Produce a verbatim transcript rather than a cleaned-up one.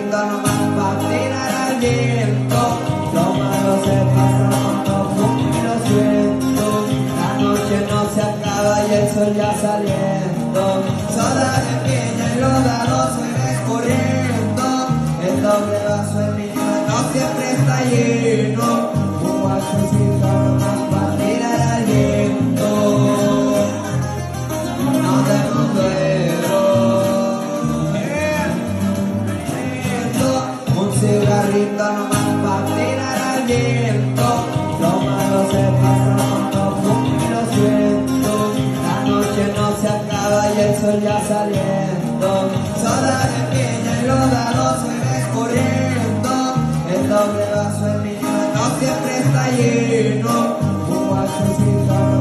cigarrito nomás para tirar al viento. Lo malo se pasa cuando fumo y lo siento. La noche no se acaba y el sol ya saliendo. Soda de piña y los dados se ve corriendo. El doble vaso en mi mano siempre está lleno. Un guachecito nomás para tirar al viento. No tengo duelo. Un cigarrito nomás para tirar al viento. Lo malo se pasa cuando fumo y lo siento. La noche no se acaba y el sol ya saliendo. Soda de piña y los dados se ve corriendo. El doble vaso en mi mano siempre está lleno. Un guachecito